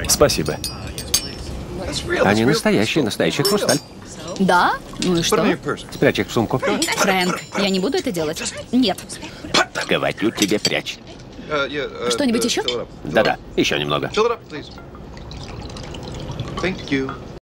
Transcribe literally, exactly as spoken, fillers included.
Спасибо. Они настоящие, настоящий хрусталь. Да? Ну и что? Спрячь их в сумку. Фрэнк, я не буду это делать. Нет. Говорю тебе, прячь. Что-нибудь еще? Да-да, еще немного.